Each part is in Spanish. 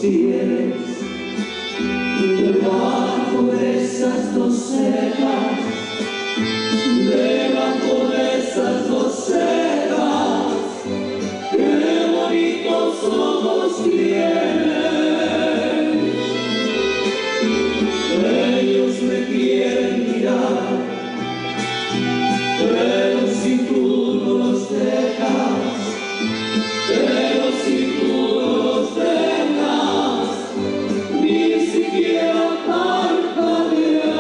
pies, debajo de esas dos cejas, debajo de esas dos cejas, qué bonitos ojos tienen. Ellos me quieren mirar, pero si tú no los dejas, pero si tú no los dejas, ni siquiera parpadear.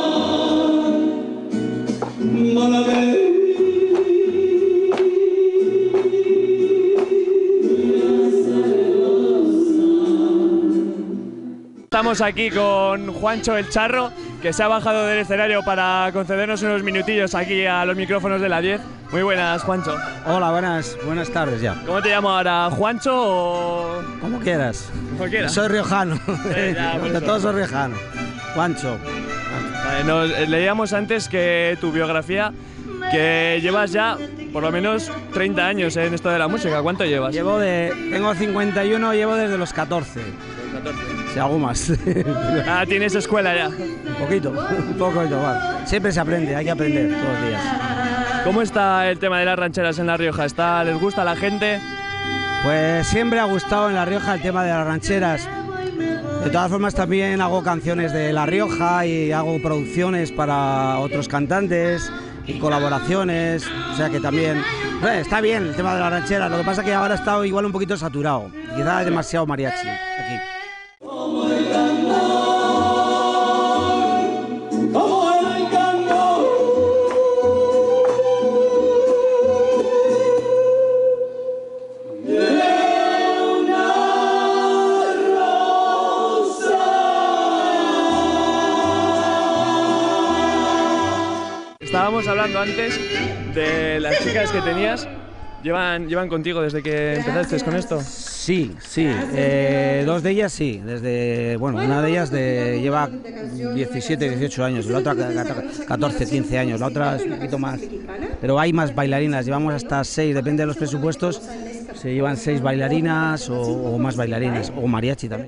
Estamos aquí con Juancho el Charro, que se ha bajado del escenario para concedernos unos minutillos aquí a los micrófonos de la 10. Muy buenas, Juancho. Hola, buenas tardes ya. ¿Cómo te llamo ahora? ¿Juancho o...? Como quieras. Como quieras. Soy riojano. Ya, De todos soy riojano. Juancho. Vale, leíamos antes que tu biografía, que llevas ya por lo menos 30 años en esto de la música. ¿Cuánto llevas? Tengo 51, llevo desde los 14. Si hago más. Ah, ¿tienes escuela ya? Un poquito, vale. Siempre se aprende, hay que aprender todos los días. ¿Cómo está el tema de las rancheras en La Rioja? ¿Les gusta a la gente? Pues siempre ha gustado en La Rioja el tema de las rancheras. De todas formas también hago canciones de La Rioja y hago producciones para otros cantantes y colaboraciones, o sea que también está bien el tema de las rancheras. Lo que pasa es que ahora está igual un poquito saturado, quizás demasiado mariachi aquí. Estábamos hablando antes de las chicas que tenías. ¿Llevan contigo desde que empezaste con esto? Sí, dos de ellas sí, una de ellas lleva 17, 18 años, la otra 14, 15 años, la otra es un poquito más, pero hay más bailarinas, llevamos hasta 6, depende de los presupuestos, se llevan 6 bailarinas o más bailarinas, o mariachi también.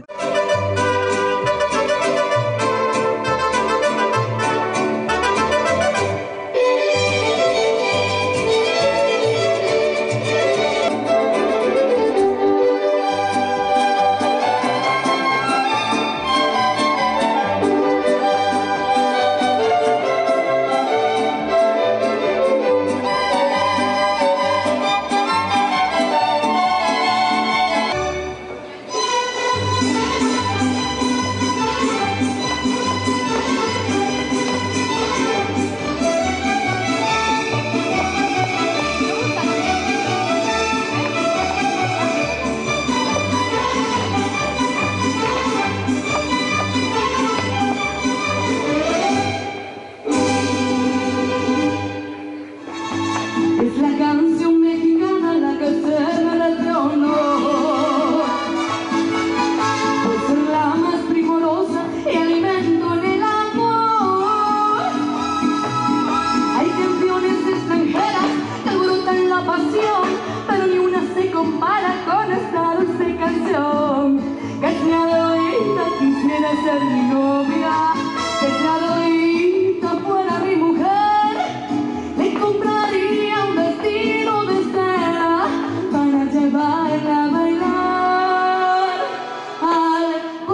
Ser mi novia, que Claudita fuera mi mujer, le compraría un vestido de seda para llevarla a bailar al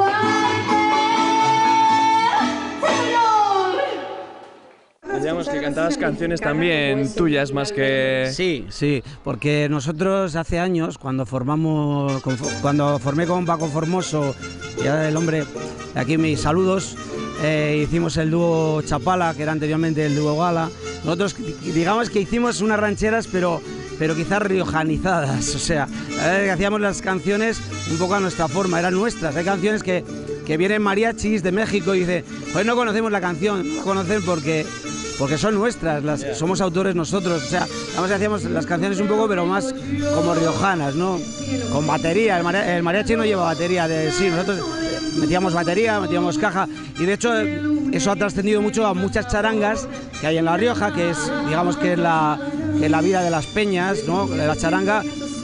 cuartel. ¡Señor! Decíamos que cantabas canciones también tuyas más que... Sí, porque nosotros hace años, cuando formé con Paco Formoso y ahora el hombre, aquí mis saludos, hicimos el dúo Chapala, que era anteriormente el dúo Gala. Nosotros digamos que hicimos unas rancheras, pero quizás riojanizadas, o sea, que hacíamos las canciones un poco a nuestra forma, eran nuestras. Hay canciones que vienen mariachis de México y dicen, pues no conocemos la canción, no la conocen porque son nuestras, somos autores nosotros, o sea, hacíamos las canciones un poco, pero más como riojanas, ¿no? Con batería, el mariachi no lleva batería, nosotros metíamos batería, metíamos caja, y de hecho eso ha trascendido mucho a muchas charangas que hay en La Rioja, que es, digamos que es la vida de las peñas, ¿no? La charanga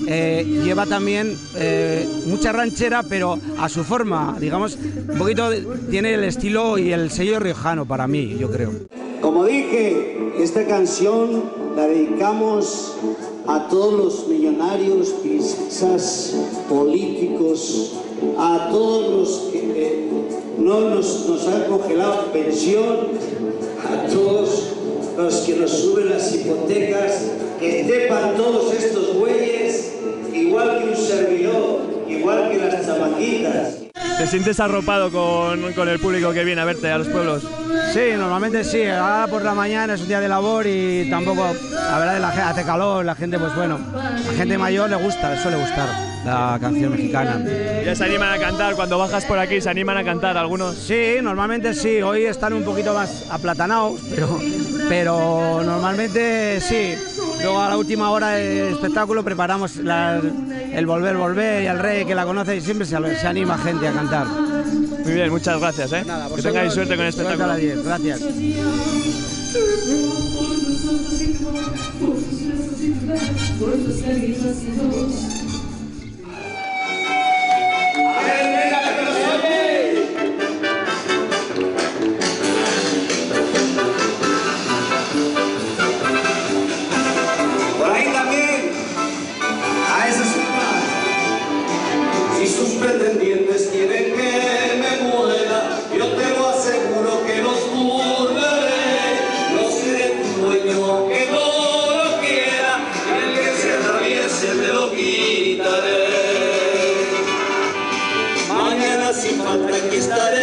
lleva también mucha ranchera, pero a su forma, digamos, un poquito tiene el estilo y el sello riojano para mí, yo creo. Como dije, esta canción la dedicamos a todos los millonarios, quizás políticos, a todos los que nos han congelado pensión, a todos los que nos suben las hipotecas, que sepan todos estos güeyes, igual que un servidor, igual que las chamaquitas. ¿Te sientes arropado con el público que viene a verte a los pueblos? Sí, normalmente sí. Ahora por la mañana es un día de labor y tampoco, la verdad, la gente hace calor, la gente, pues bueno, a gente mayor le gusta, le suele gustar la canción mexicana. ¿Ya se animan a cantar? Cuando bajas por aquí, ¿se animan a cantar algunos? Sí, normalmente sí. Hoy están un poquito más aplatanados, pero normalmente sí. Luego a la última hora del espectáculo preparamos el Volver y el Rey, que la conoce, y siempre se anima gente a cantar. Muy bien, muchas gracias, ¿eh? Nada, que tengáis suerte con el espectáculo. A las 10. Gracias. Por ahí también, a esa suma, si sus pretendientes quieren que me muera, yo te lo aseguro que los burlaré, no seré tu dueño que no lo quiera, y el que se atraviese me lo quitaré. Mañana sin falta aquí estaré.